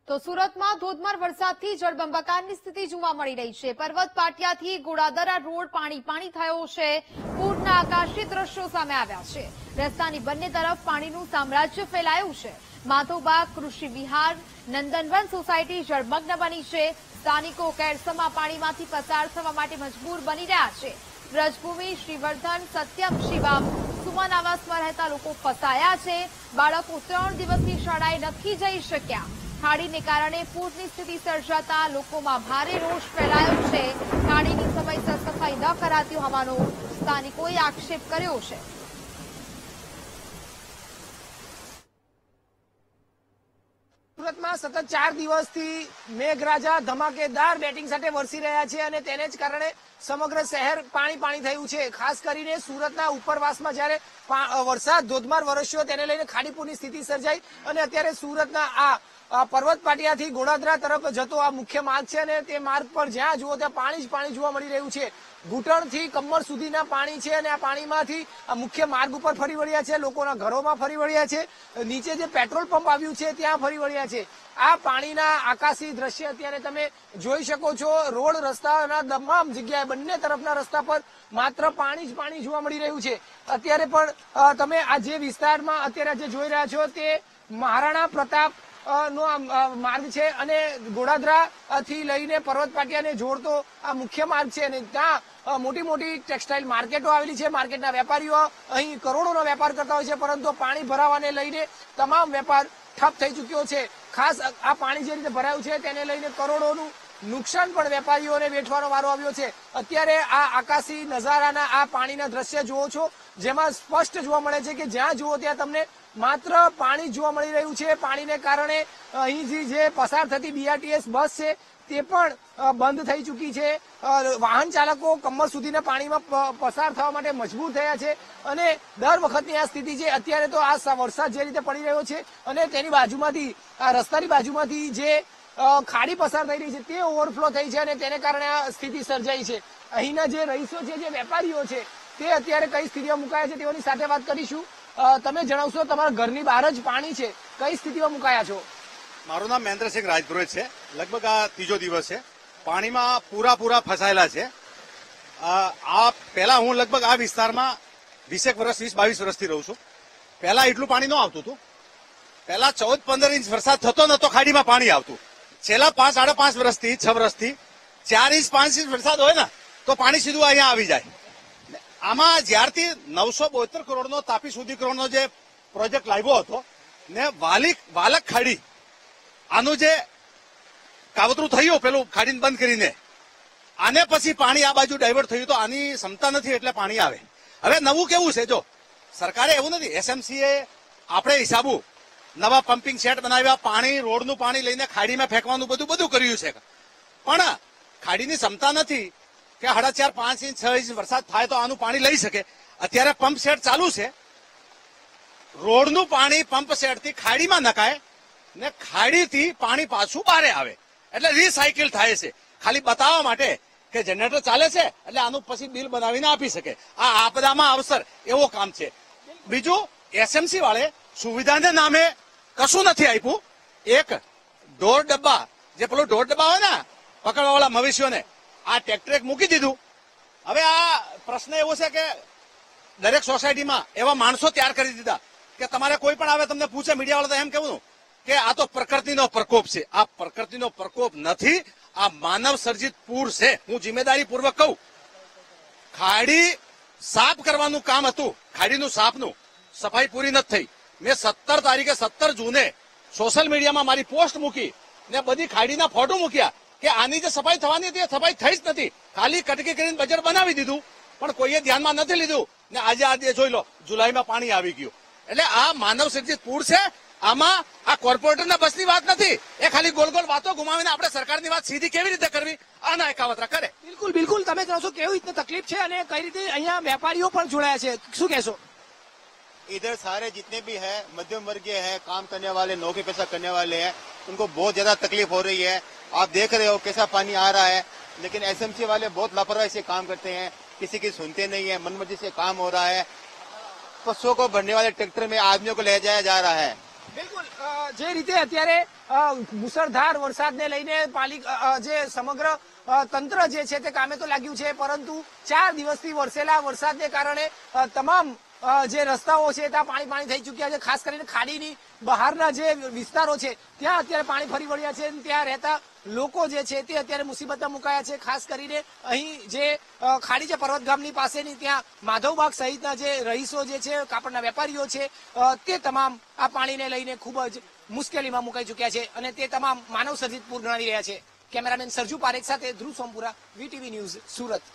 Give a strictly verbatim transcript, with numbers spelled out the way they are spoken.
તો સુરતમાં ધોધમાર વરસાદથી જળબંબાકારની સ્થિતિ જોવા મળી રહી છે। પર્વત પાટિયાથી ગોળાદરા રોડ પાણી પાણી થયો છે। પૂરના આકાશી દ્રશ્યો સામે આવ્યા છે। રસ્તાની બંને તરફ પાણીનું સામ્રાજ્ય ફેલાયું છે। માધોબા કૃષિ વિહાર નંદનવન સોસાયટી જળમગ્ન બની છે। સ્થાનિકો કેરસમા પાણીમાંથી પસાર થવા માટે મજબૂર બની રહ્યા છે। વ્રજભૂમિ શ્રીવર્ધન સત્યમ શિવમ સુમન આવાસમાં રહેતા લોકો ફસાયા છે। બાળકો ત્રણ દિવસની શાળાએ નથી જઈ શક્યા। ખાડીને કારણે પૂરની સ્થિતિ સર્જાતા લોકોમાં ભારે રોષ ફેલાયો છે। ખાડીની સમયસર સફાઈ ન કરાતી હોવાનો સ્થાનિકોએ આક્ષેપ કર્યો છે। સુરતમાં સતત ચાર દિવસથી મેઘરાજા ધમાકેદાર બેટિંગ સાથે વરસી રહ્યા છે અને તેને જ કારણે સમગ્ર શહેર પાણી પાણી થયું છે। ખાસ કરીને સુરતના ઉપરવાસમાં જ્યારે વરસાદ ધોધમાર વરસ્યો તેને લઈને ખાડીપુરની સ્થિતિ સર્જાઈ અને અત્યારે સુરતના આ પર્વત પાટિયાથી ગોળાદરા તરફ જતો આ મુખ્ય માર્ગ છે અને તે માર્ગ પર જ્યાં જુઓ ત્યાં પાણી જ પાણી જોવા મળી રહ્યું છે। ઘૂંટણથી કમર સુધીના પાણી છે અને આ પાણીમાંથી આ મુખ્ય માર્ગ ઉપર ફરી વળ્યા છે। લોકોના ઘરોમાં ફરી વળ્યા છે। નીચે જે પેટ્રોલ પંપ આવ્યું છે ત્યાં ફરી વળ્યા છે। આ પાણીના આકાશી દ્રશ્ય અત્યારે તમે જોઈ શકો છો। રોડ રસ્તાના તમામ જગ્યાએ બંને તરફના રસ્તા પર માત્ર પાણી જ પાણી જોવા મળી રહ્યું છે। અત્યારે પણ તમે આ જે વિસ્તારમાં અત્યારે જે જોઈ રહ્યા છો તે મહારાણા પ્રતાપ નો માર્ગ છે અને ગોળાદરા થી લઈને પર્વત પાટિયાને જોડતો આ મુખ્ય માર્ગ છે અને ત્યાં મોટી મોટી ટેક્સટાઇલ માર્કેટો આવેલી છે। માર્કેટના વેપારીઓ અહીં કરોડોનો વેપાર કરતા હોય છે, પરંતુ પાણી ભરાવાને લઈને તમામ વેપાર ઠપ થઈ ચૂક્યો છે। ખાસ આ પાણી જે રીતે ભરાયું છે તેને લઈને કરોડોનું નુકસાન પણ વેપારીઓને વેઠવાનો વારો આવ્યો છે। અત્યારે આ આકાશી નજારાના આ પાણીના દ્રશ્ય જુઓ છો, જેમાં સ્પષ્ટ જોવા મળે છે કે જ્યાં જુઓ ત્યાં તમને માત્ર પાણી જોવા મળી રહ્યું છે। પાણીને કારણે અહીં જે પસાર થતી બીઆરટીએસ બસ છે તે પણ બંધ થઈ ચૂકી છે। વાહન ચાલકો કમર સુધીના પાણીમાં પસાર થવા માટે મજબૂર થયા છે અને દર વખતની આ સ્થિતિ છે। અત્યારે તો આ વરસાદ જે રીતે પડી રહ્યો છે અને તેની બાજુમાંથી આ રસ્તાની બાજુમાંથી જે ખાડી પસાર થઈ રહી છે તે ઓવરફ્લો થઈ છે અને તેને કારણે આ સ્થિતિ સર્જાઈ છે। અહીંના જે રહીશો છે, જે વેપારીઓ છે, તે અત્યારે કઈ સ્થિતિમાં મુકાયા છે તેઓની સાથે વાત કરીશું। તમે જણાવશો, તમારા ઘરની બહાર જ પાણી છે, કઈ સ્થિતિમાં મુકાયા છો? મારું નામ મહેન્દ્રસિંહ રાજપુરોહિત છે। લગભગ આ ત્રીજો દિવસ છે। પાણીમાં પૂરા પૂરા ફસાયેલા છે। આ પહેલા હું લગભગ આ વિસ્તારમાં વીસેક વર્ષ વીસ બાવીસ વર્ષથી રહું છું। પહેલા એટલું પાણી ન આવતું હતું। પહેલા ચૌદ પંદર ઇંચ વરસાદ થતો નતો, ખાડીમાં પાણી આવતું। છેલ્લા પાંચ સાડા પાંચ વર્ષથી છ વર્ષથી ચાર ઇંચ પાંચ ઇંચ વરસાદ હોય ને તો પાણી સીધું અહીંયા આવી જાય। આમાં જ્યારથી નવસો બોતેર કરોડનો તાપી સુધી કરોડનો જે પ્રોજેક્ટ લાવ્યો હતો ને વાલિક વાલક ખાડી આનું જે કાવતરું થયું પેલું ખાડીને બંધ કરીને, આને પછી પાણી આ બાજુ ડાયવર્ટ થયું તો આની ક્ષમતા નથી એટલે પાણી આવે। હવે નવું કેવું છે, જો સરકારે એવું નથી, એસએમસીએ આપણે હિસાબુ નવા પમ્પિંગ સેટ બનાવ્યા, પાણી રોડનું પાણી લઈને ખાડીમાં ફેંકવાનું બધું બધું કર્યું છે, પણ ખાડીની ક્ષમતા નથી કે સાડા ચાર પાંચ ઇંચ છ ઇંચ વરસાદ થાય તો આનું પાણી લઈ શકે। અત્યારે પંપ સેટ ચાલુ છે, રોડનું પાણી પંપ સેટથી ખાડીમાં નખાય ને ખાડીથી પાણી પાછું બહાર આવે એટલે રિસાયકલ થાય છે। ખાલી બતાવવા માટે કે જનરેટર ચાલે છે એટલે આનું પછી બિલ બનાવીને આપી શકે। આ આપદામાં અવસર એવો કામ છે। બીજું, એસએમસી વાળે સુવિધાને નામે કશું નથી આપ્યું। એક ઢોર ડબ્બા, જે પેલો ઢોર ડબ્બા હોય ને પકડવા વાળા મવેશીઓને, આ ટ્રેક્ટર મૂકી દીધું। હવે આ પ્રશ્ન એવો છે કે દરેક સોસાયટીમાં એવા માણસો તૈયાર કરી દીધા કે તમારે કોઈ પણ આવે તમને પૂછે મીડિયા વાળા તો એમ કેવું કે આ તો પ્રકૃતિનો પ્રકોપ છે। આ પ્રકૃતિનો પ્રકોપ નથી, આ માનવ સર્જિત પૂર છે। હું જિમ્મેદારી પૂર્વક કહું, ખાડી સાફ કરવાનું કામ હતું, ખાડીનું સાફનું સફાઈ પૂરી નથી થઈ। મેં સત્તર તારીખે સત્તર જૂને સોશિયલ મીડિયામાં મારી પોસ્ટ મૂકી ને બધી ખાડીના ફોટો મૂક્યા કે આની જે સફાઈ થવાની હતી એ સફાઈ થઈ જ નથી, ખાલી કટકી કરીને બજેટ બનાવી દીધું, પણ કોઈએ ધ્યાનમાં નથી લીધું ને આજે આજે જોઈ લો જુલાઈમાં પાણી આવી ગયું। એટલે આ માનવ સર્જિત પૂર છે। આમાં આ કોર્પોરેટરના બસની વાત નથી, એ ખાલી ગોલ ગોલ વાતો ગુમાવીને આપણે સરકારની વાત સીધી કેવી રીતે કરવી આના એકાવતરા કરે। બિલકુલ બિલકુલ, તમે જાણો છો કેવી રીતે તકલીફ છે અને કઈ રીતે અહીંયા વેપારીઓ પણ જોડાયા છે, શું કહેશો? इधर सारे जितने भी हैं मध्यम वर्गीय हैं, काम करने वाले, नौकरी पेशा करने वाले हैं, उनको बहुत ज्यादा तकलीफ हो रही है। आप देख रहे हो कैसा पानी आ रहा है, लेकिन एसएमसी वाले बहुत लापरवाही से काम करते हैं, किसी की सुनते नहीं है, मनमर्जी से काम हो रहा है। पशुओं को भरने वाले ट्रैक्टर में आदमियों को ले जाया जा रहा है। बिल्कुल અ, જે રીતે અત્યારે અ, મુસળધાર વરસાદને લઈને પાલિકા અ, જે સમગ્ર અ, તંત્ર જે છે તે કામે તો લાગ્યું છે, પરંતુ ચાર દિવસથી વરસેલા વરસાદને કારણે અ, તમામ અ, જે રસ્તાઓ છે ત્યાં પાણી પાણી થઈ ચુક્યા છે. ખાસ કરીને ખાડીની બહારના જે વિસ્તારો છે ત્યાં અત્યારે પાણી ફરી વળ્યા છે. ત્યાં રહેતા લોકો જે છે તે અત્યારે મુસીબતમાં મુકાયા છે. ખાસ કરીને અહીં જે અ, ખાડી છે પર્વત ગામની પાસેની, ત્યાં માધવબાગ સહિતના જે રહીશો જે છે, કાપડના વેપારીઓ છે, અ, તે તમામ આ પાણીને લઈને ખૂબ જ મુશ્કેલીમાં મુકાઈ ચુક્યા છે અને તે તમામ માનવ સર્જિત પૂર ગણાવી રહ્યા છે. કેમેરામેન સરજુ પારેખ સાથે ધ્રુવ સોમપુરા, વીટીવી ન્યૂઝ, સુરત.